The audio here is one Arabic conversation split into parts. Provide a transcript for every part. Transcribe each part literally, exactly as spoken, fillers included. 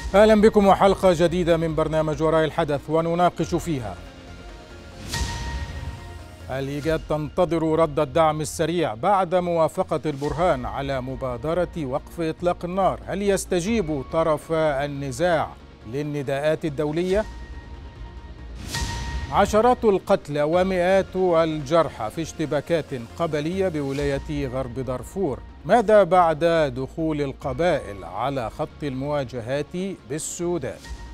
أهلا بكم وحلقة جديدة من برنامج وراء الحدث، ونناقش فيها: الإيجاد تنتظر رد الدعم السريع بعد موافقة البرهان على مبادرة وقف إطلاق النار. هل يستجيب طرف النزاع للنداءات الدولية؟ عشرات القتلى ومئات الجرحى في اشتباكات قبلية بولاية غرب دارفور. ماذا بعد دخول القبائل على خط المواجهات بالسودان؟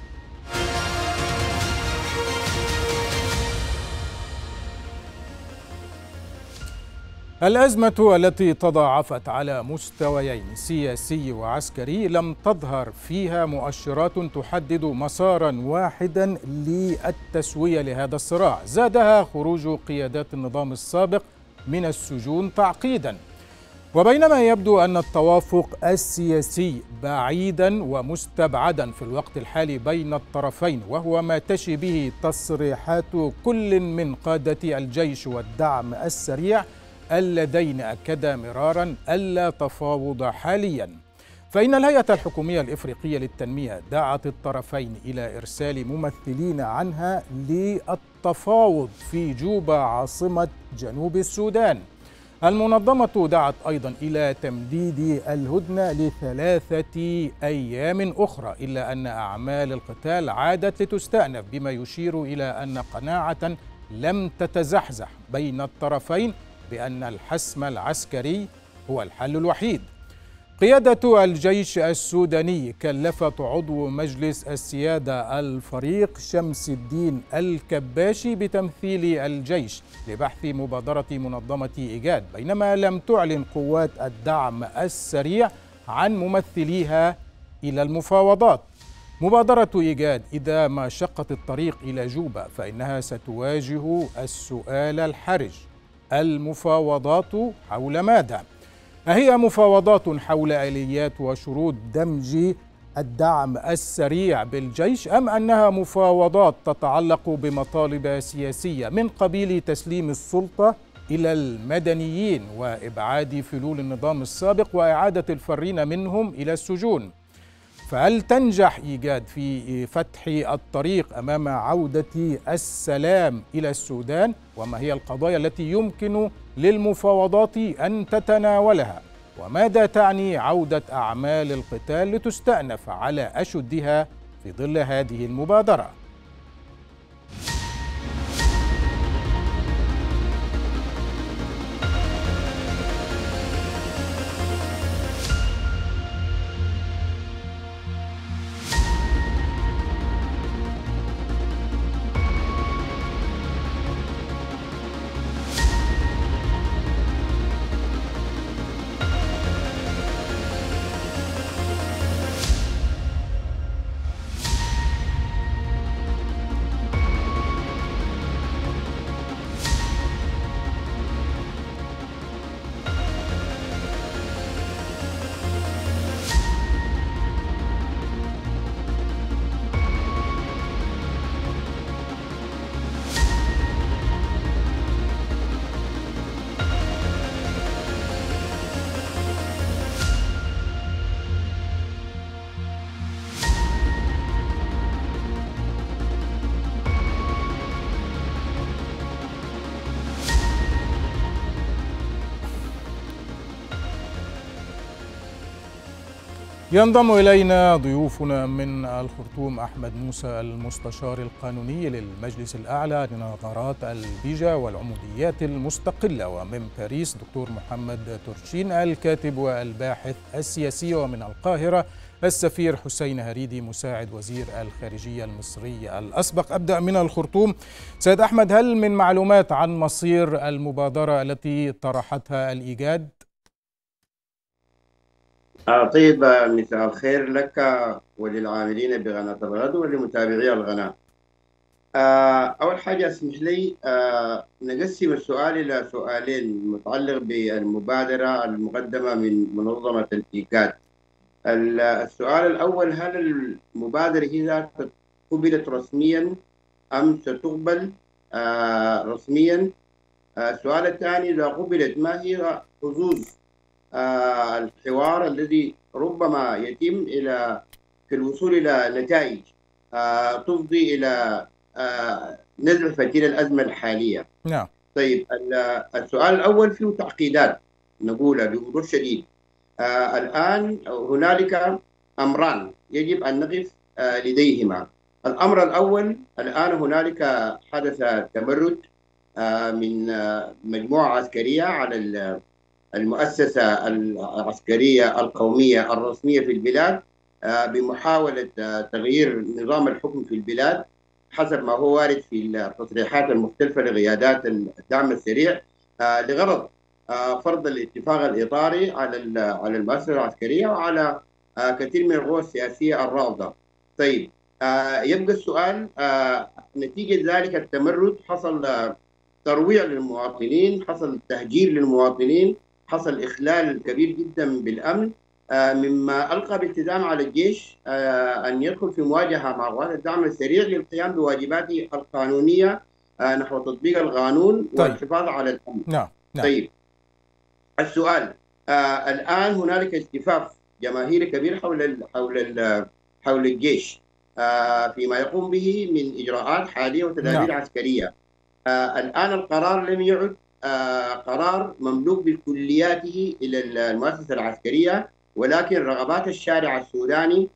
الأزمة التي تضاعفت على مستويين سياسي وعسكري لم تظهر فيها مؤشرات تحدد مسارا واحدا للتسوية لهذا الصراع، زادها خروج قيادات النظام السابق من السجون تعقيدا. وبينما يبدو أن التوافق السياسي بعيدا ومستبعدا في الوقت الحالي بين الطرفين، وهو ما تشي به تصريحات كل من قادة الجيش والدعم السريع اللذين أكدا مرارا ألا تفاوض حاليا، فإن الهيئة الحكومية الإفريقية للتنمية دعت الطرفين إلى إرسال ممثلين عنها للتفاوض في جوبا عاصمة جنوب السودان. المنظمة دعت أيضا إلى تمديد الهدنة لثلاثة أيام أخرى، إلا أن أعمال القتال عادت لتستأنف، بما يشير إلى أن قناعة لم تتزحزح بين الطرفين بأن الحسم العسكري هو الحل الوحيد. قيادة الجيش السوداني كلفت عضو مجلس السيادة الفريق شمس الدين الكباشي بتمثيل الجيش لبحث مبادرة منظمة إيجاد، بينما لم تعلن قوات الدعم السريع عن ممثليها إلى المفاوضات. مبادرة إيجاد إذا ما شقت الطريق إلى جوبا فإنها ستواجه السؤال الحرج: المفاوضات حول ماذا؟ أهي مفاوضات حول آليات وشروط دمج الدعم السريع بالجيش، أم أنها مفاوضات تتعلق بمطالب سياسية من قبيل تسليم السلطة إلى المدنيين وإبعاد فلول النظام السابق وإعادة الفرين منهم إلى السجون؟ فهل تنجح إيجاد في فتح الطريق أمام عودة السلام إلى السودان؟ وما هي القضايا التي يمكن للمفاوضات أن تتناولها؟ وماذا تعني عودة أعمال القتال لتستأنف على أشدها في ظل هذه المبادرة؟ ينضم إلينا ضيوفنا من الخرطوم: أحمد موسى المستشار القانوني للمجلس الأعلى لنظارات البيجا والعموديات المستقلة، ومن باريس دكتور محمد تورشين الكاتب والباحث السياسي، ومن القاهرة السفير حسين هريدي مساعد وزير الخارجية المصري الأسبق. أبدأ من الخرطوم. سيد أحمد، هل من معلومات عن مصير المبادرة التي طرحتها الإيجاد؟ آه طيب، مساء الخير لك وللعاملين بقناة الغد ولمتابعي القناة. آه أول حاجة اسمح لي آه نقسم السؤال إلى سؤالين متعلق بالمبادرة المقدمة من منظمة الإيجاد. السؤال الأول: هل المبادرة هي قبلت رسميا أم ستقبل آه رسميا؟ آه السؤال الثاني: إذا قبلت ما هي حظوظ آه الحوار الذي ربما يتم إلى في الوصول إلى نتائج تفضي إلى نزع فتيل الأزمة الحالية. نعم. طيب السؤال الأول فيه تعقيدات نقولها بوضوح شديد. آه الآن هنالك أمران يجب أن نقف آه لديهما. الأمر الأول، الآن هنالك حدث تمرد آه من آه مجموعة عسكرية على المؤسسة العسكرية القومية الرسمية في البلاد آه بمحاولة آه تغيير نظام الحكم في البلاد حسب ما هو وارد في التصريحات المختلفة لقيادات الدعم السريع آه لغرض فرض الاتفاق الإطاري على على المؤسسة العسكرية وعلى كثير من القوى السياسية الرافضة. طيب يبقى السؤال، نتيجة ذلك التمرد حصل ترويع للمواطنين، حصل تهجير للمواطنين، حصل إخلال كبير جدا بالأمن، مما ألقى بالتزام على الجيش أن يدخل في مواجهة مع قوات الدعم السريع للقيام بواجباته القانونية نحو تطبيق القانون والحفاظ على الأمن. نعم. نعم. طيب السؤال، آه الآن هنالك التفاف جماهيري كبير حول ال حول ال حول الجيش آه فيما يقوم به من إجراءات حالية وتدابير نعم. عسكرية. آه الآن القرار لم يعد آه قرار مملوك بكلياته إلى المؤسسة العسكرية، ولكن رغبات الشارع السوداني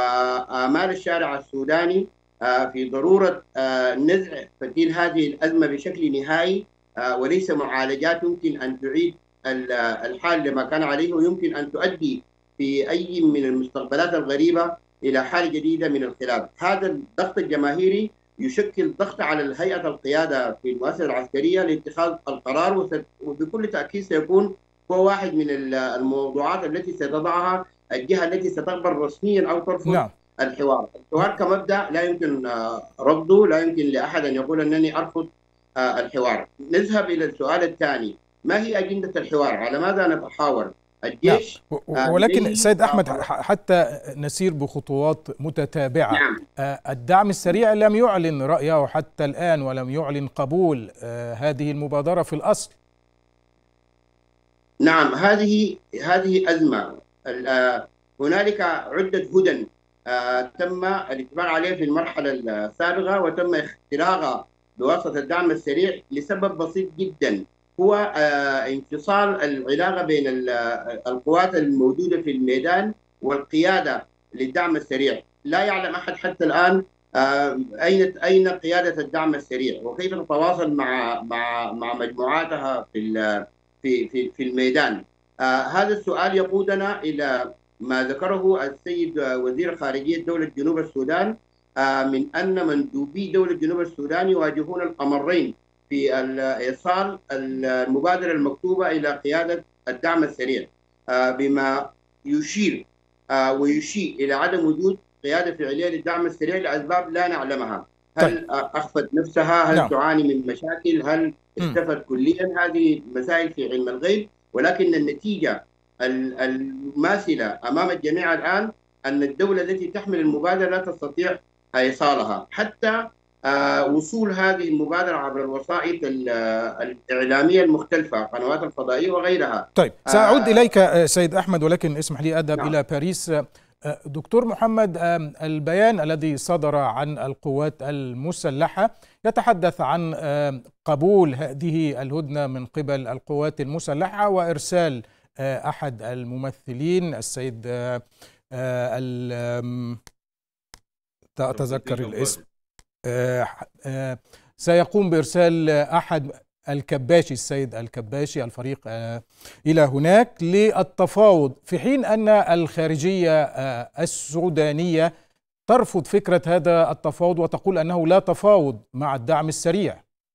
وآمال الشارع السوداني آه في ضرورة آه نزع فتيل هذه الأزمة بشكل نهائي، آه وليس معالجات يمكن أن تعيد الحال لما كان عليه، ويمكن أن تؤدي في أي من المستقبلات الغريبة إلى حالة جديدة من الخلاف. هذا الضغط الجماهيري يشكل ضغط على الهيئة القيادة في المؤسسة العسكرية لاتخاذ القرار، وبكل تأكيد سيكون هو واحد من الموضوعات التي ستضعها الجهة التي ستقبل رسميا أو ترفض. نعم. الحوار الحوار كمبدأ لا يمكن رفضه، لا يمكن لأحد أن يقول أنني أرفض الحوار. نذهب إلى السؤال الثاني، ما هي أجندة الحوار؟ على ماذا نتحاور؟ الجيش نعم. ولكن سيد أحمد، حتى نسير بخطوات متتابعة. نعم. الدعم السريع لم يعلن رأيه حتى الآن ولم يعلن قبول هذه المبادرة في الأصل. نعم، هذه هذه أزمة. هنالك عدة هدن تم الاتفاق عليها في المرحلة السابقة وتم اختراقها بواسطة الدعم السريع لسبب بسيط جدا، هو انفصال العلاقة بين القوات الموجودة في الميدان والقيادة للدعم السريع. لا يعلم أحد حتى الآن أين أين قيادة الدعم السريع وكيف تتواصل مع مع مع مجموعاتها في في في في الميدان. هذا السؤال يقودنا إلى ما ذكره السيد وزير خارجية دولة جنوب السودان من أن مندوبي دولة جنوب السودان يواجهون الأمرين في إيصال المبادرة المكتوبة إلى قيادة الدعم السريع، بما يشير ويشير إلى عدم وجود قيادة فعلية للدعم السريع لأسباب لا نعلمها. هل أخفت نفسها؟ هل لا. تعاني من مشاكل؟ هل اختفت كليا؟ هذه مسائل في علم الغيب، ولكن النتيجة الماثلة أمام الجميع الآن أن الدولة التي تحمل المبادرة لا تستطيع إيصالها. حتى وصول هذه المبادرة عبر الوسائط الإعلامية المختلفة، قنوات الفضائية وغيرها. طيب سأعود آه إليك سيد أحمد، ولكن اسمح لي أذهب نعم. إلى باريس. دكتور محمد، البيان الذي صدر عن القوات المسلحة يتحدث عن قبول هذه الهدنة من قبل القوات المسلحة وإرسال أحد الممثلين السيد أتذكر الاسم سيقوم بإرسال أحد الكباشي السيد الكباشي الفريق إلى هناك للتفاوض، في حين أن الخارجية السودانية ترفض فكرة هذا التفاوض وتقول أنه لا تفاوض مع الدعم السريع.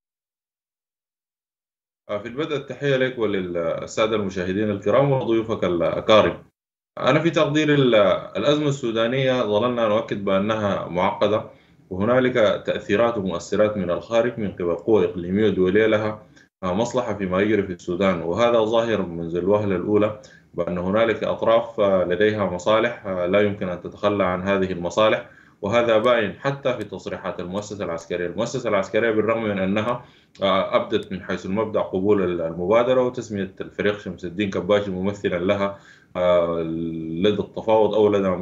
في البدء التحية لك وللسادة المشاهدين الكرام وضيوفك الأكارم. أنا في تقدير الأزمة السودانية ظللنا نؤكد بأنها معقدة، وهنالك تأثيرات ومؤثرات من الخارج من قبل قوى إقليمية ودولية لها مصلحة فيما يجري في السودان، وهذا ظاهر منذ الوهلة الأولى بأن هنالك أطراف لديها مصالح لا يمكن أن تتخلى عن هذه المصالح، وهذا باين حتى في تصريحات المؤسسة العسكرية. المؤسسة العسكرية بالرغم من أنها أبدت من حيث المبدأ قبول المبادرة وتسمية الفريق شمس الدين كباشي ممثلا لها لدى التفاوض أو لدى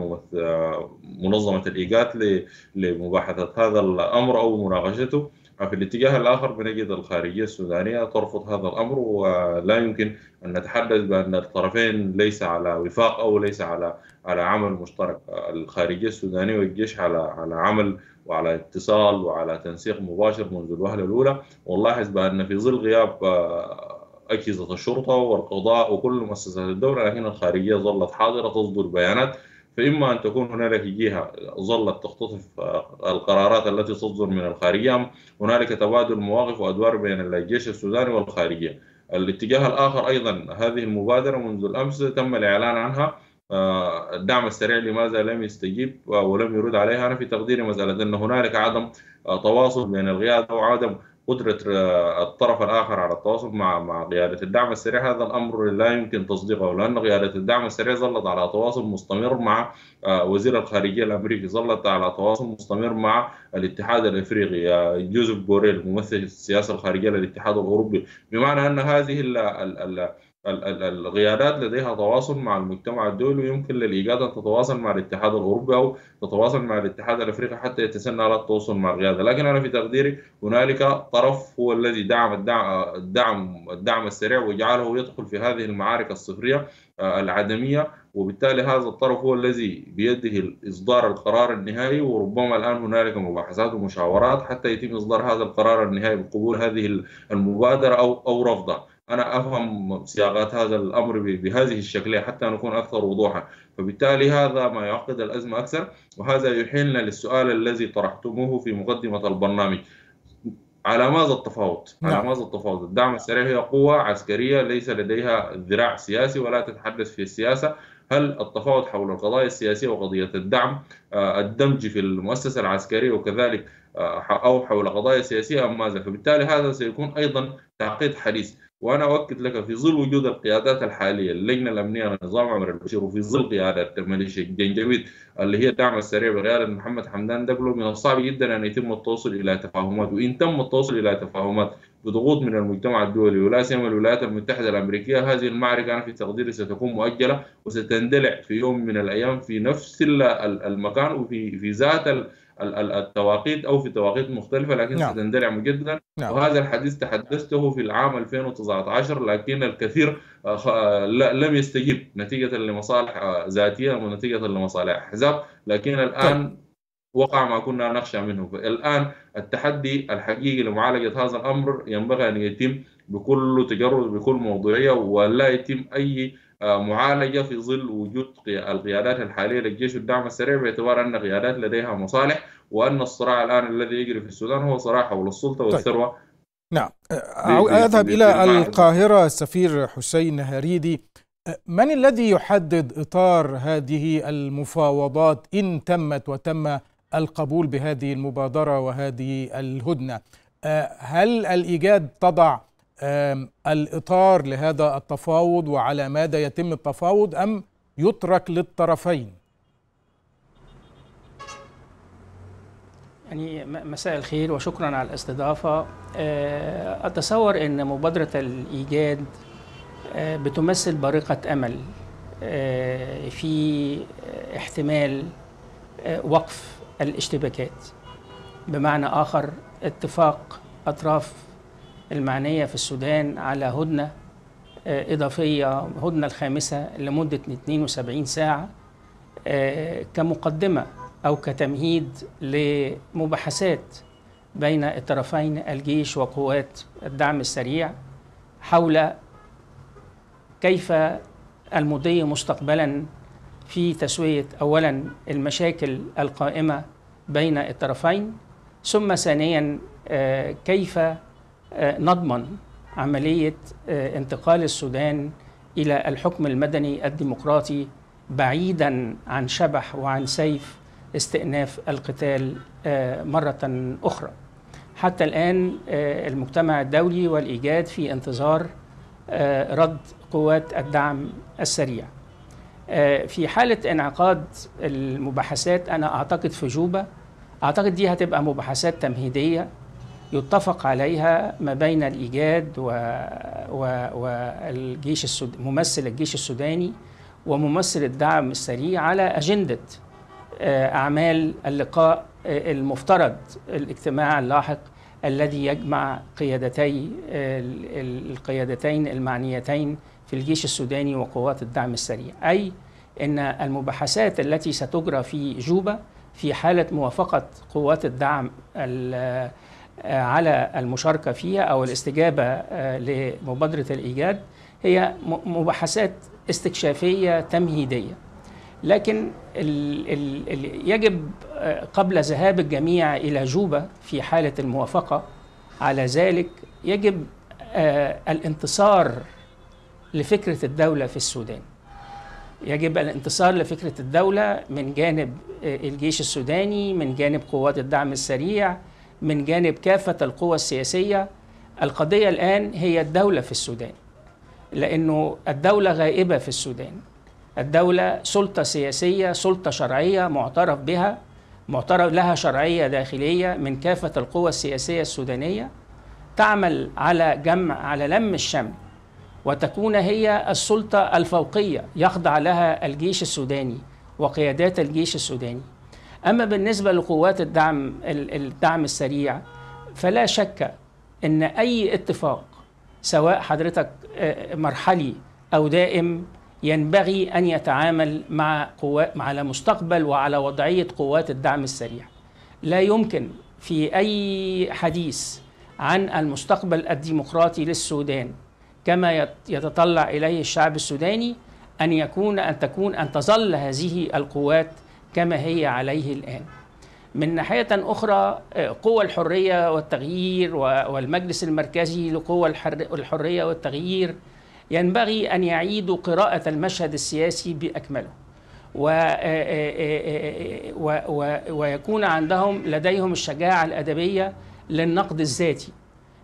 منظمة الإيجاد لمباحثة هذا الأمر أو مناقشته، في الاتجاه الآخر بنجد الخارجية السودانية ترفض هذا الأمر، ولا يمكن أن نتحدث بأن الطرفين ليس على وفاق أو ليس على على عمل مشترك. الخارجية السودانية والجيش على على عمل وعلى اتصال وعلى تنسيق مباشر منذ الوهلة الأولى، ونلاحظ بأن في ظل غياب أجهزة الشرطة والقضاء وكل مؤسسات الدولة، لكن الخارجية ظلت حاضرة تصدر بيانات. فإما أن تكون هنالك جهة ظلت تختطف القرارات التي تصدر من الخارجية، هنالك تبادل مواقف وأدوار بين الجيش السوداني والخارجية. الاتجاه الآخر أيضا هذه المبادرة منذ الأمس تم الإعلان عنها، الدعم السريع لماذا لم يستجيب ولم يرد عليها؟ أنا في تقديري مسألة أن هنالك عدم تواصل بين القيادة وعدم قدرة الطرف الآخر على التواصل مع مع قيادة الدعم السريع. هذا الأمر لا يمكن تصديقه، لأن قيادة الدعم السريع ظلت على تواصل مستمر مع وزير الخارجية الأمريكي، ظلت على تواصل مستمر مع الاتحاد الأفريقي، جوزيف بوريل ممثل السياسة الخارجية للاتحاد الأوروبي، بمعنى أن هذه ال ال ال القيادات لديها تواصل مع المجتمع الدولي، ويمكن للإيجاد أن تتواصل مع الاتحاد الأوروبي أو تتواصل مع الاتحاد الأفريقي حتى يتسنى على التواصل مع القيادة. لكن أنا في تقديري هنالك طرف هو الذي دعم الدعم الدعم الدعم السريع وجعله يدخل في هذه المعارك الصفرية العدمية، وبالتالي هذا الطرف هو الذي بيده إصدار القرار النهائي، وربما الآن هنالك مباحثات ومشاورات حتى يتم إصدار هذا القرار النهائي بقبول هذه المبادرة أو أو رفضها. أنا أفهم صياغات هذا الأمر بهذه الشكلية حتى نكون أكثر وضوحا، فبالتالي هذا ما يعقد الأزمة أكثر، وهذا يحيلنا للسؤال الذي طرحتموه في مقدمة البرنامج: على ماذا التفاوض؟ نعم. على ماذا التفاوض؟ الدعم السريع هي قوة عسكرية ليس لديها ذراع سياسي ولا تتحدث في السياسة. هل التفاوض حول القضايا السياسية وقضية الدعم الدمج في المؤسسة العسكرية وكذلك أو حول قضايا سياسية أم ماذا؟ فبالتالي هذا سيكون أيضا تعقيد حديث. وأنا أؤكد لك في ظل وجود القيادات الحالية، اللجنة الأمنية لنظام عمر البشير، وفي ظل قيادة الميليشيا الجنجويد اللي هي الدعم السريع بقيادة محمد حمدان دبلو، من الصعب جدا أن يتم التوصل إلى تفاهمات. وإن تم التوصل إلى تفاهمات بضغوط من المجتمع الدولي ولا سيما الولايات المتحدة الأمريكية، هذه المعركة أنا في تقديري ستكون مؤجلة وستندلع في يوم من الأيام في نفس المكان وفي في ذات التواقيت أو في توقيت مختلفة، لكن نعم. ستندلع مجددا. نعم. وهذا الحديث تحدثته في العام ألفين وتسعة عشر، لكن الكثير لم يستجيب نتيجة لمصالح ذاتية ونتيجة لمصالح أحزاب، لكن الآن وقع ما كنا نخشى منه. الآن التحدي الحقيقي لمعالجة هذا الأمر ينبغي أن يتم بكل تجرد بكل موضوعية، ولا يتم أي معالجة في ظل وجود القيادات الحالية للجيش والدعم السريع، باعتبار أن قيادات لديها مصالح، وأن الصراع الآن الذي يجري في السودان هو صراع حول السلطة والثروة. طيب. نعم، أذهب إلى القاهرة. السفير حسين هريدي، من الذي يحدد إطار هذه المفاوضات إن تمت وتم القبول بهذه المبادرة وهذه الهدنة؟ هل الإيجاد تضع الإطار لهذا التفاوض وعلى ماذا يتم التفاوض أم يترك للطرفين؟ يعني مساء الخير وشكرا على الاستضافة. أتصور أن مبادرة الإيجاد بتمثل بارقة أمل في احتمال وقف الاشتباكات، بمعنى آخر اتفاق أطراف المعنية في السودان على هدنة إضافية، هدنة الخامسة لمدة اثنين وسبعين ساعة كمقدمة أو كتمهيد لمباحثات بين الطرفين الجيش وقوات الدعم السريع حول كيف المضي مستقبلا في تسوية أولا المشاكل القائمة بين الطرفين، ثم ثانيا كيف نضمن عملية انتقال السودان إلى الحكم المدني الديمقراطي بعيدا عن شبح وعن سيف استئناف القتال مرة أخرى. حتى الآن المجتمع الدولي والإيجاد في انتظار رد قوات الدعم السريع. في حالة انعقاد المباحثات أنا أعتقد في جوبا، أعتقد دي هتبقى مباحثات تمهيدية يتفق عليها ما بين الإيجاد و... و... والجيش السود... ممثل الجيش السوداني وممثل الدعم السريع على أجندة أعمال اللقاء المفترض الاجتماع اللاحق الذي يجمع قيادتي القيادتين المعنيتين في الجيش السوداني وقوات الدعم السريع، أي أن المباحثات التي ستجرى في جوبا في حالة موافقة قوات الدعم على المشاركة فيها أو الاستجابة لمبادرة الإيجاد هي مباحثات استكشافية تمهيدية. لكن ال ال ال يجب قبل ذهاب الجميع إلى جوبا في حالة الموافقة على ذلك يجب الانتصار لفكرة الدولة في السودان. يجب الانتصار لفكرة الدولة من جانب الجيش السوداني، من جانب قوات الدعم السريع، من جانب كافة القوى السياسية. القضية الآن هي الدولة في السودان، لأنه الدولة غائبة في السودان. الدولة سلطة سياسية، سلطة شرعية معترف بها، معترف لها شرعية داخلية من كافة القوى السياسية السودانية، تعمل على جمع على لم الشمل وتكون هي السلطة الفوقية يخضع لها الجيش السوداني وقيادات الجيش السوداني. أما بالنسبة لقوات الدعم الدعم السريع فلا شك أن أي اتفاق سواء حضرتك مرحلي أو دائم ينبغي أن يتعامل مع قوات على مستقبل وعلى وضعية قوات الدعم السريع. لا يمكن في أي حديث عن المستقبل الديمقراطي للسودان كما يتطلع إليه الشعب السوداني أن يكون أن تكون أن تظل هذه القوات كما هي عليه الآن. من ناحية أخرى قوى الحرية والتغيير والمجلس المركزي لقوى الحرية والتغيير ينبغي أن يعيدوا قراءة المشهد السياسي بأكمله ويكون عندهم لديهم الشجاعة الأدبية للنقد الذاتي.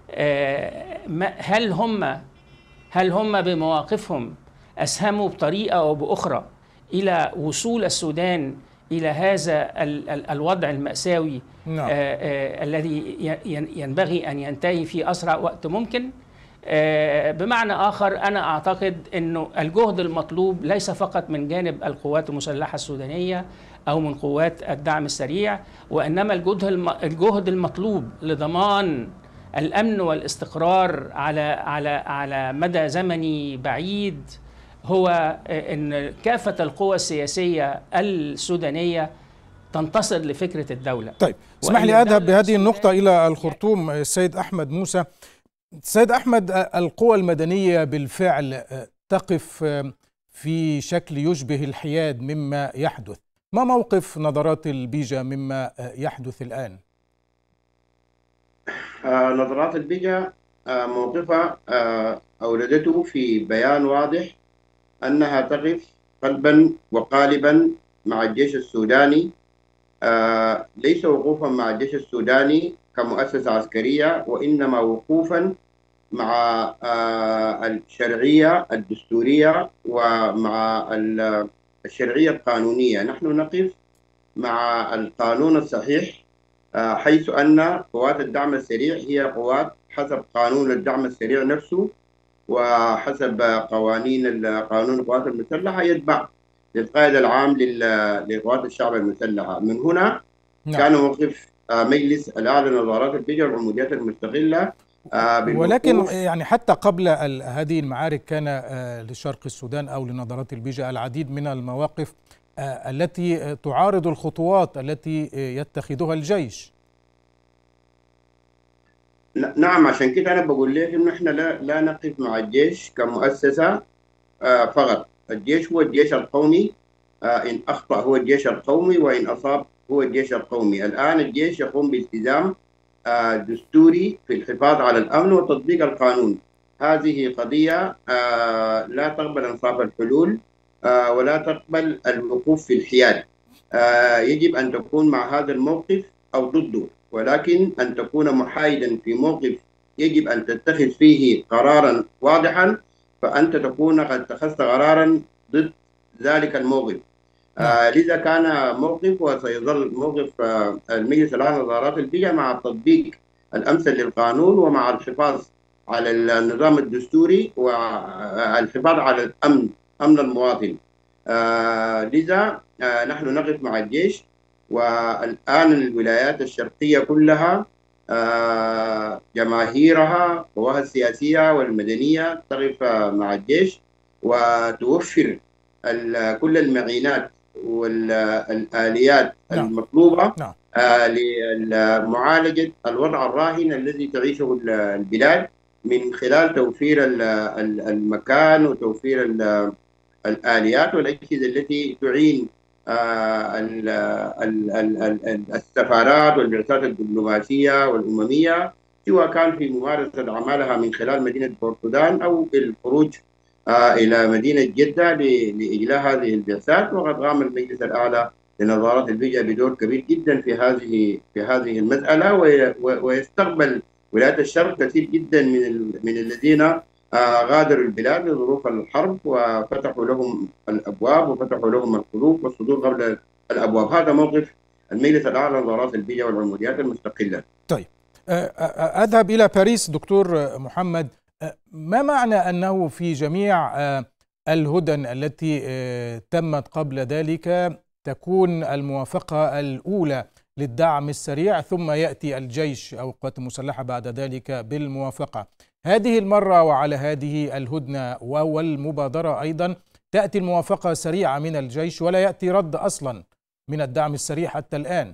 هل هم هل هم بمواقفهم أسهموا بطريقة أو بأخرى إلى وصول السودان إلى هذا الوضع المأساوي نعم. الذي ينبغي أن ينتهي في أسرع وقت ممكن؟ بمعنى آخر أنا أعتقد أنه الجهد المطلوب ليس فقط من جانب القوات المسلحة السودانية أو من قوات الدعم السريع، وإنما الجهد المطلوب لضمان الأمن والاستقرار على على على مدى زمني بعيد هو أن كافة القوى السياسية السودانية تنتصر لفكرة الدولة. طيب اسمح لي أذهب بهذه النقطة إلى الخرطوم. السيد أحمد موسى، سيد أحمد، القوى المدنية بالفعل تقف في شكل يشبه الحياد مما يحدث. ما موقف نظرات البيجا مما يحدث الآن؟ آه نظرات البيجا آه موقفها آه أولدته في بيان واضح أنها تقف قلبا وقالبا مع الجيش السوداني، آه ليس وقوفا مع الجيش السوداني كمؤسسة عسكرية، وإنما وقوفا مع آه الشرعية الدستورية ومع الشرعية القانونية. نحن نقف مع القانون الصحيح، آه حيث أن قوات الدعم السريع هي قوات حسب قانون الدعم السريع نفسه وحسب قوانين قانون القوات المسلحة يتبع للقائد العام لقوات الشعب المسلحة. من هنا نعم. كان موقف مجلس الأعلى لنظارات البيجا والعموديات المستقلة. ولكن يعني حتى قبل هذه المعارك كان لشرق السودان أو لنظارات البيجا العديد من المواقف التي تعارض الخطوات التي يتخذها الجيش. نعم، عشان كده أنا بقول لك إنه إحنا لا لا نقف مع الجيش كمؤسسة فقط. الجيش هو الجيش القومي، إن أخطأ هو الجيش القومي وإن أصاب هو الجيش القومي. الآن الجيش يقوم بالتزام دستوري في الحفاظ على الأمن وتطبيق القانون. هذه قضية لا تقبل انصاف الحلول ولا تقبل الوقوف في الحياد. يجب أن تكون مع هذا الموقف أو ضده، ولكن أن تكون محايدا في موقف يجب أن تتخذ فيه قرارا واضحا، فأنت تكون قد اتخذت قرارا ضد ذلك الموقف. آه لذا كان موقف وسيظل موقف آه المجلس الأعلى لنظارات البيئة مع التطبيق الأمثل للقانون ومع الحفاظ على النظام الدستوري والحفاظ على الأمن أمن المواطن. آه لذا آه نحن نقف مع الجيش، والآن الولايات الشرقية كلها آه جماهيرها قواها السياسية والمدنية تقف مع الجيش وتوفر كل المعينات والآليات نعم. المطلوبة نعم. آه لمعالجة الوضع الراهن الذي تعيشه البلاد من خلال توفير المكان وتوفير الآليات والأجهزة التي تعين آه السفارات والبعثات الدبلوماسية والأممية، سواء كان في ممارسة أعمالها من خلال مدينة بورت السودان أو الخروج آه إلى مدينة جدة لإجلاء هذه البعثات. وقد قام المجلس الأعلى لنظارة البيئة بدور كبير جدا في هذه في هذه المسألة، ويستقبل ولاية الشرق كثير جدا من من الذين آه غادروا البلاد لظروف الحرب وفتحوا لهم الأبواب وفتحوا لهم القلوب والصدور قبل الأبواب. هذا موقف المجلس الأعلى لنظارات البيئة والعموديات المستقلة. طيب أذهب إلى باريس دكتور محمد، ما معنى أنه في جميع الهدن التي تمت قبل ذلك تكون الموافقة الأولى للدعم السريع ثم يأتي الجيش أو القوات المسلحة بعد ذلك بالموافقة؟ هذه المرة وعلى هذه الهدنة والمبادرة أيضا تأتي الموافقة سريعة من الجيش ولا يأتي رد أصلا من الدعم السريع حتى الآن.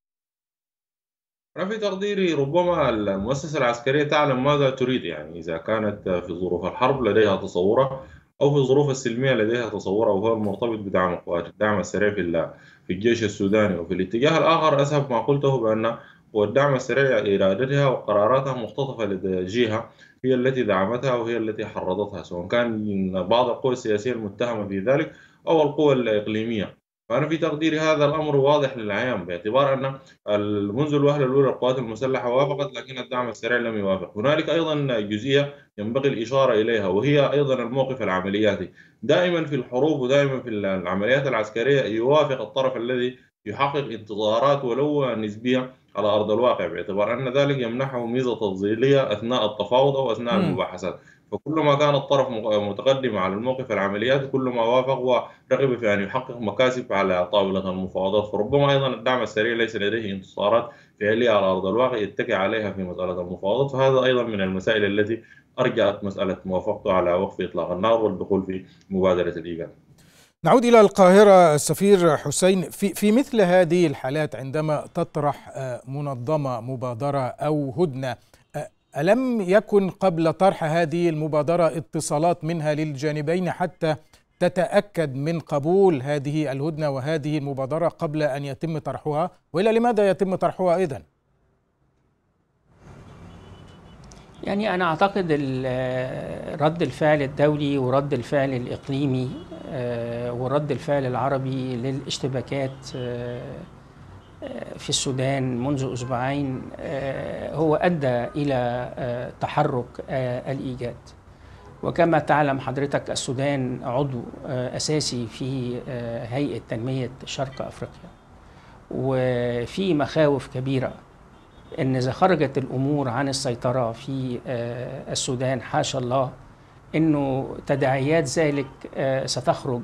أنا في تقديري ربما المؤسسة العسكرية تعلم ماذا تريد، يعني إذا كانت في ظروف الحرب لديها تصورها أو في الظروف السلمية لديها تصورها، وهو المرتبط بدعم القوات الدعم السريع في في الجيش السوداني. وفي الاتجاه الآخر أذهب ما قلته بأن والدعم السريع إرادتها وقراراتها مختطفة لدى جهة هي التي دعمتها وهي التي حرضتها، سواء كان بعض القوى السياسية المتهمة في ذلك أو القوى الإقليمية. فأنا في تقديري هذا الأمر واضح للعيان، باعتبار أن منذ الوهلة الأولى القوات المسلحة وافقت لكن الدعم السريع لم يوافق. هنالك أيضا جزئية ينبغي الإشارة إليها، وهي أيضا الموقف العملياتي. دائما في الحروب ودائما في العمليات العسكرية يوافق الطرف الذي يحقق انتصارات ولو نسبية على أرض الواقع، باعتبار أن ذلك يمنحه ميزة تفضيلية أثناء التفاوض أو أثناء المباحثات. فكل ما كان الطرف متقدم على الموقف العملياتي كل ما وافق ورغب في أن يحقق مكاسب على طاولة المفاوضات. فربما أيضا الدعم السريع ليس لديه انتصارات فعلية على أرض الواقع يتكئ عليها في مسألة المفاوضات، فهذا أيضا من المسائل التي أرجعت مسألة موافقته على وقف إطلاق النار والدخول في مبادرة الإيجاد. نعود إلى القاهرة. السفير حسين، في في مثل هذه الحالات عندما تطرح منظمة مبادرة أو هدنة، ألم يكن قبل طرح هذه المبادرة اتصالات منها للجانبين حتى تتأكد من قبول هذه الهدنة وهذه المبادرة قبل أن يتم طرحها؟ وإلا لماذا يتم طرحها إذن؟ يعني أنا أعتقد رد الفعل الدولي ورد الفعل الإقليمي ورد الفعل العربي للاشتباكات في السودان منذ أسبوعين هو أدى إلى تحرك الإيجاد. وكما تعلم حضرتك السودان عضو أساسي في هيئة تنمية شرق أفريقيا، وفي مخاوف كبيرة إن إذا خرجت الأمور عن السيطرة في السودان حاشا الله إنه تداعيات ذلك ستخرج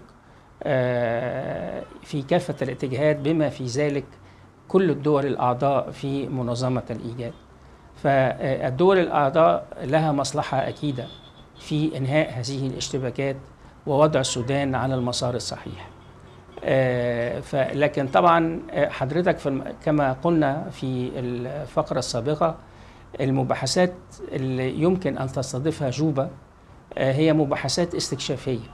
في كافة الاتجاهات بما في ذلك كل الدول الأعضاء في منظمة الإيجاد. فالدول الأعضاء لها مصلحة أكيدة في إنهاء هذه الاشتباكات ووضع السودان على المسار الصحيح. لكن طبعا حضرتك في كما قلنا في الفقرة السابقة، المباحثات اللي يمكن أن تستضيفها جوبا هي مباحثات استكشافية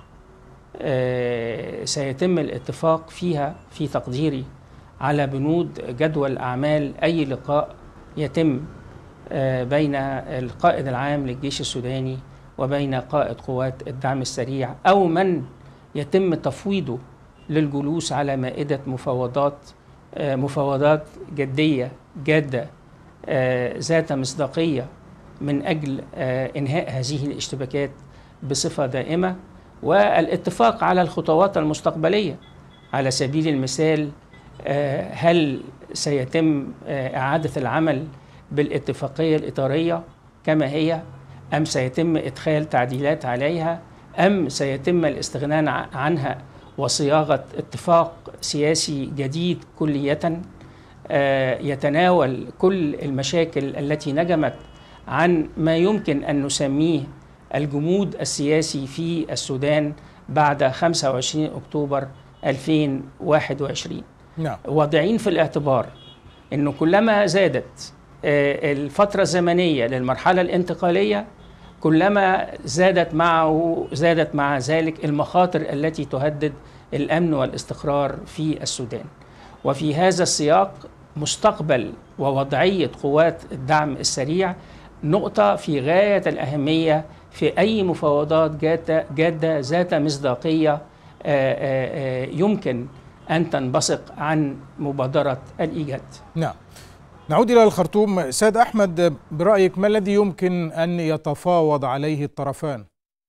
سيتم الاتفاق فيها في تقديري على بنود جدول أعمال أي لقاء يتم بين القائد العام للجيش السوداني وبين قائد قوات الدعم السريع أو من يتم تفويضه للجلوس على مائدة مفاوضات مفاوضات جدية جادة ذات مصداقية من أجل إنهاء هذه الاشتباكات بصفة دائمة والاتفاق على الخطوات المستقبلية. على سبيل المثال، هل سيتم إعادة العمل بالاتفاقية الإطارية كما هي، أم سيتم إدخال تعديلات عليها، أم سيتم الاستغناء عنها وصياغة اتفاق سياسي جديد كلية يتناول كل المشاكل التي نجمت عن ما يمكن أن نسميه الجمود السياسي في السودان بعد خمسة وعشرين أكتوبر ألفين وواحد وعشرين. نعم. واضعين في الاعتبار أنه كلما زادت الفترة الزمنية للمرحلة الانتقالية كلما زادت معه زادت مع ذلك المخاطر التي تهدد الأمن والاستقرار في السودان. وفي هذا السياق مستقبل ووضعية قوات الدعم السريع نقطة في غاية الأهمية في أي مفاوضات جادة ذات مصداقية يمكن أن تنبثق عن مبادرة الإيجاد. نعم. نعود إلى الخرطوم. سيد أحمد، برأيك ما الذي يمكن أن يتفاوض عليه الطرفان؟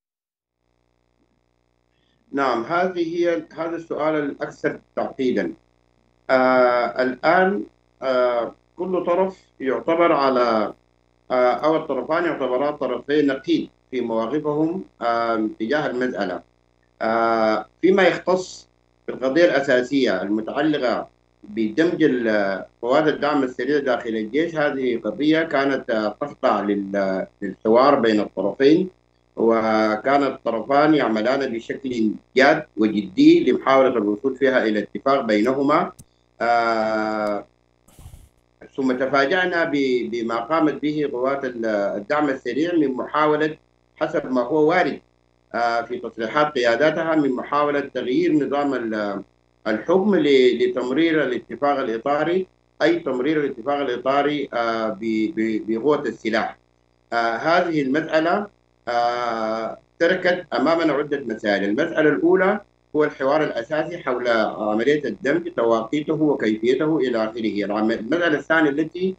نعم، هذه هي هذا السؤال الأكثر تعقيدا. آه الآن آه كل طرف يعتبر على آه أو الطرفان يعتبران طرفين نقيض في مواقفهم آه تجاه المسألة. آه فيما يختص بالقضية الأساسية المتعلقة بدمج قوات الدعم السريع داخل الجيش، هذه قضية كانت تخضع للحوار بين الطرفين، وكان الطرفان يعملان بشكل جاد وجدي لمحاولة الوصول فيها إلى اتفاق بينهما. آه ثم تفاجأنا بما قامت به قوات الدعم السريع من محاولة، حسب ما هو وارد آه في تصريحات قياداتها، من محاولة تغيير نظام الحكم لتمرير الاتفاق الإطاري، أي تمرير الاتفاق الإطاري آه بقوة السلاح. آه هذه المسألة آه تركت أمامنا عدة مسائل. المسألة الأولى هو الحوار الأساسي حول عملية الدمج، تواقيته وكيفيته إلى آخره. المسألة الثانية التي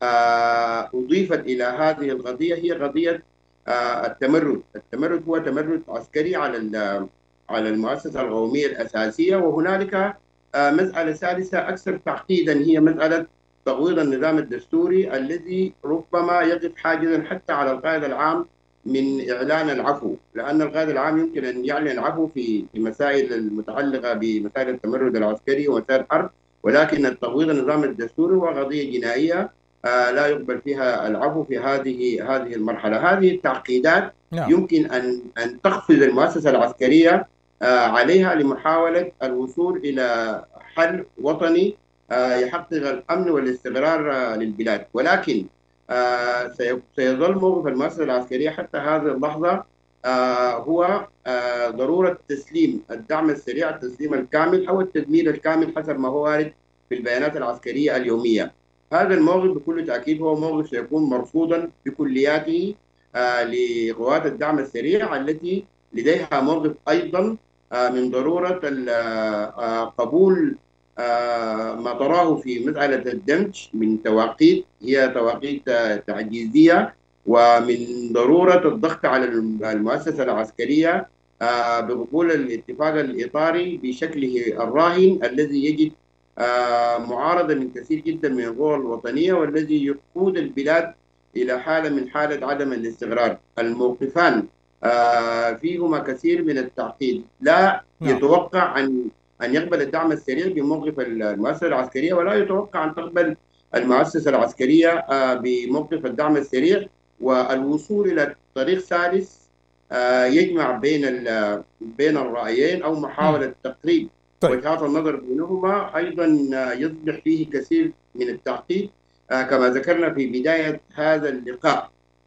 آه أضيفت إلى هذه القضية هي قضية آه التمرد. التمرد هو تمرد عسكري على على المؤسسة القومية الأساسية. وهنالك آه مسألة ثالثة أكثر تعقيدا، هي مسألة تغويض النظام الدستوري الذي ربما يقف حاجزا حتى على القائد العام من إعلان العفو، لأن القائد العام يمكن أن يعلن العفو في المسائل المتعلقة بمسائل التمرد العسكري ومسائل الحرب، ولكن تغويض النظام الدستوري هو قضية جنائية آه لا يقبل فيها العفو في هذه هذه المرحلة. هذه التعقيدات نعم. يمكن أن أن تقفز المؤسسة العسكرية آه عليها لمحاولة الوصول إلى حل وطني آه يحقق الأمن والاستقرار آه للبلاد، ولكن آه سيظل موقف المؤسسة العسكرية حتى هذه اللحظة آه هو آه ضرورة تسليم الدعم السريع، التسليم الكامل أو التدمير الكامل حسب ما هو وارد في البيانات العسكرية اليومية. هذا الموقف بكل تأكيد هو موقف سيكون مرفوضا بكلياته آه لقوات الدعم السريع التي لديها موقف أيضا آه من ضرورة آه قبول آه ما تراه في مسألة الدمج من تواقيت هي تواقيت آه تعجيزية، ومن ضرورة الضغط على المؤسسة العسكرية آه بقبول الاتفاق الإطاري بشكله الراهن الذي يجد آه معارضة من كثير جدا من القوى الوطنية، والذي يقود البلاد إلى حالة من حالة عدم الاستقرار. الموقفان آه فيهما كثير من التعقيد. لا نعم. يتوقع أن أن يقبل الدعم السريع بموقف المؤسسة العسكرية، ولا يتوقع أن تقبل المؤسسة العسكرية بموقف الدعم السريع، والوصول إلى طريق ثالث يجمع بين بين الرأيين أو محاولة تقريب وجهات النظر بينهما أيضا يصبح فيه كثير من التعقيد. كما ذكرنا في بداية هذا اللقاء،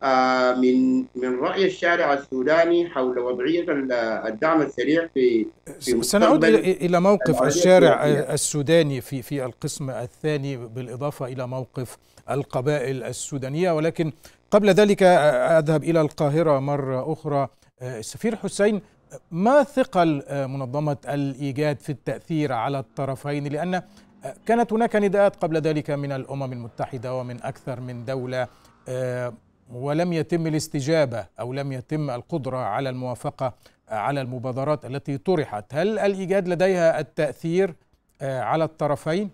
من من رأي الشارع السوداني حول وضعية الدعم السريع في في سنعود إلى موقف الشارع السوداني في في القسم الثاني، بالإضافة إلى موقف القبائل السودانية، ولكن قبل ذلك أذهب إلى القاهرة مرة أخرى. السفير حسين، ما ثقل منظمة الإيجاد في التأثير على الطرفين؟ لأن كانت هناك نداءات قبل ذلك من الأمم المتحدة ومن أكثر من دولة ولم يتم الاستجابة أو لم يتم القدرة على الموافقة على المبادرات التي طرحت، هل الإيجاد لديها التأثير على الطرفين؟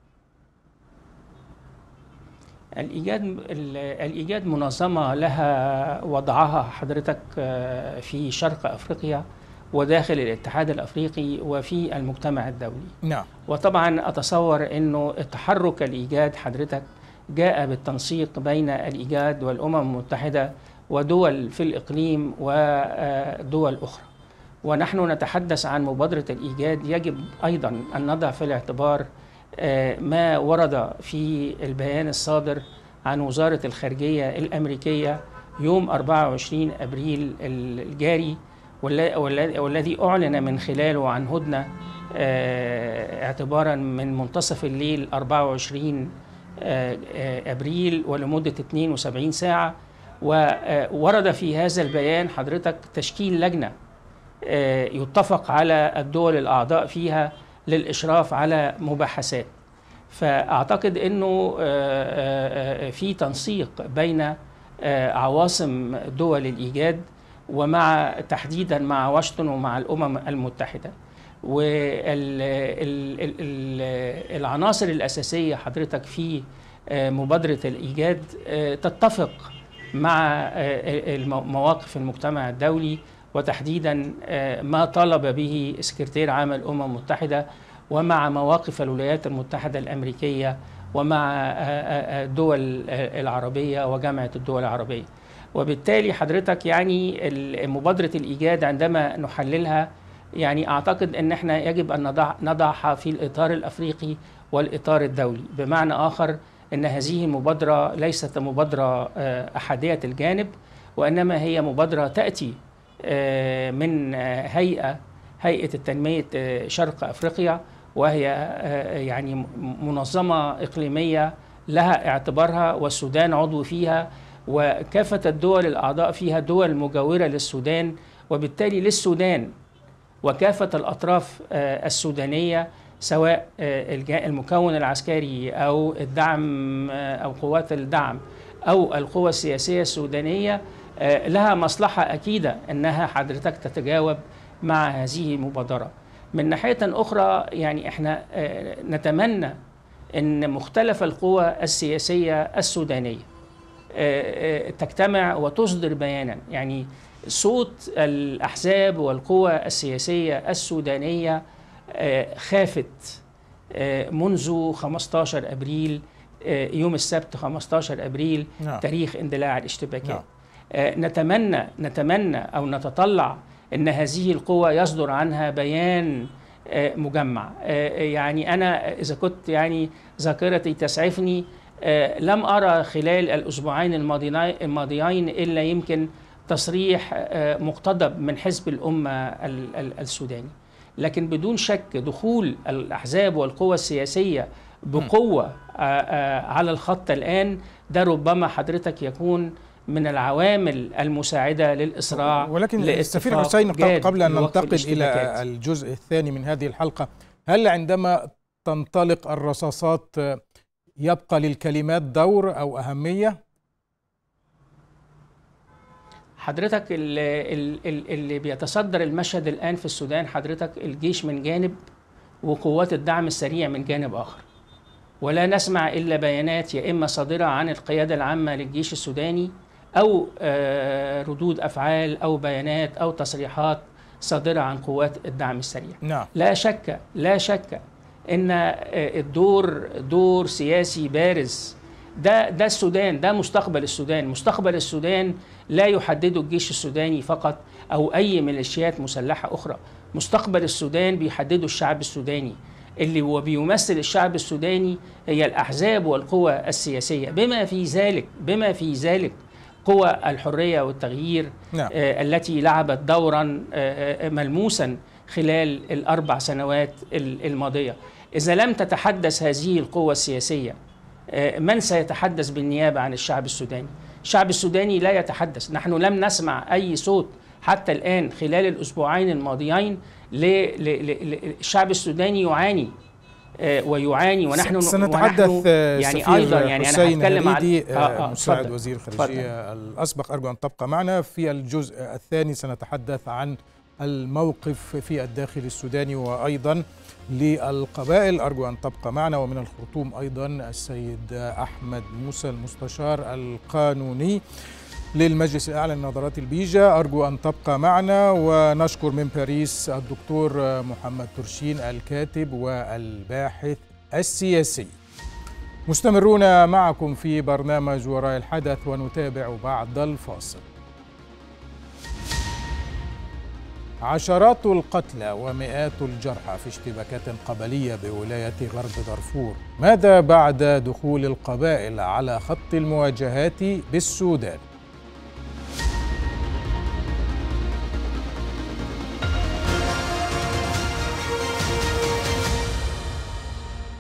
الإيجاد الإيجاد منظمة لها وضعها حضرتك في شرق أفريقيا وداخل الاتحاد الأفريقي وفي المجتمع الدولي. نعم. وطبعا أتصور أنه التحرك الإيجاد حضرتك جاء بالتنسيق بين الإيجاد والأمم المتحدة ودول في الإقليم ودول أخرى. ونحن نتحدث عن مبادرة الإيجاد، يجب أيضا أن نضع في الاعتبار ما ورد في البيان الصادر عن وزارة الخارجية الأمريكية يوم أربعة وعشرين أبريل الجاري، والذي أعلن من خلاله عن هدنة اعتبارا من منتصف الليل أربعة وعشرين أبريل ولمدة اثنين وسبعين ساعة. وورد في هذا البيان حضرتك تشكيل لجنة يتفق على الدول الأعضاء فيها للإشراف على مباحثات. فأعتقد أنه في تنسيق بين عواصم دول الإيجاد ومع تحديدا مع واشنطن ومع الأمم المتحدة. والعناصر الأساسية حضرتك في مبادرة الإيجاد تتفق مع مواقف المجتمع الدولي، وتحديدا ما طالب به سكرتير عام الأمم المتحدة، ومع مواقف الولايات المتحدة الأمريكية، ومع الدول العربية وجامعة الدول العربية. وبالتالي حضرتك يعني مبادرة الإيجاد عندما نحللها يعني أعتقد أن احنا يجب أن نضع نضعها في الإطار الأفريقي والإطار الدولي. بمعنى آخر أن هذه المبادرة ليست مبادرة أحادية الجانب، وإنما هي مبادرة تأتي من هيئة هيئة التنمية شرق أفريقيا، وهي يعني منظمة إقليمية لها اعتبارها، والسودان عضو فيها، وكافة الدول الأعضاء فيها دول مجاورة للسودان. وبالتالي للسودان وكافة الأطراف السودانية سواء المكون العسكري أو الدعم أو قوات الدعم أو القوى السياسية السودانية لها مصلحة أكيدة أنها حضرتك تتجاوب مع هذه المبادرة. من ناحية أخرى يعني إحنا نتمنى أن مختلف القوى السياسية السودانية تجتمع وتصدر بيانا. يعني صوت الأحزاب والقوى السياسية السودانية خافت منذ خمسة عشر أبريل، يوم السبت خمسة عشر أبريل نعم. تاريخ اندلاع الاشتباكات. نعم. نتمنى نتمنى أو نتطلع أن هذه القوى يصدر عنها بيان مجمع. يعني أنا إذا كنت يعني ذاكرتي تسعفني لم أرى خلال الأسبوعين الماضيين إلا يمكن تصريح مقتضب من حزب الأمة السوداني. لكن بدون شك دخول الأحزاب والقوى السياسية بقوة على الخط الآن ده ربما حضرتك يكون من العوامل المساعدة للإسراع. ولكن السفير حسين قبل أن ننتقل إلى الجزء الثاني من هذه الحلقة، هل عندما تنطلق الرصاصات يبقى للكلمات دور أو أهمية؟ حضرتك اللي, اللي بيتصدر المشهد الآن في السودان حضرتك الجيش من جانب وقوات الدعم السريع من جانب آخر، ولا نسمع إلا بيانات يا إما صادرة عن القيادة العامة للجيش السوداني أو ردود أفعال أو بيانات أو تصريحات صادرة عن قوات الدعم السريع. نعم. لا شك لا شك إن الدور دور سياسي بارز. ده ده السودان، ده مستقبل السودان. مستقبل السودان لا يحدده الجيش السوداني فقط أو أي ميليشيات مسلحة أخرى. مستقبل السودان بيحدده الشعب السوداني، اللي هو بيمثل الشعب السوداني هي الأحزاب والقوى السياسية، بما في ذلك بما في ذلك قوى الحرية والتغيير. نعم. آه التي لعبت دورا آه ملموسا خلال الأربع سنوات الماضية. إذا لم تتحدث هذه القوى السياسية آه من سيتحدث بالنيابة عن الشعب السوداني؟ الشعب السوداني لا يتحدث. نحن لم نسمع أي صوت حتى الآن خلال الأسبوعين الماضيين. للشعب السوداني يعاني ويعاني، ونحن سنتحدث ونحن يعني ايضا يعني انا هتكلم عن آه مساعد وزير الخارجيه الاسبق. ارجو ان تبقى معنا. في الجزء الثاني سنتحدث عن الموقف في الداخل السوداني وايضا للقبائل. ارجو ان تبقى معنا. ومن الخرطوم ايضا السيد احمد موسى المستشار القانوني للمجلس الأعلى للنظارات البيجا، أرجو أن تبقى معنا. ونشكر من باريس الدكتور محمد ترشين الكاتب والباحث السياسي. مستمرون معكم في برنامج وراء الحدث ونتابع بعد الفاصل. عشرات القتلى ومئات الجرحى في اشتباكات قبلية بولاية غرب دارفور. ماذا بعد دخول القبائل على خط المواجهات بالسودان؟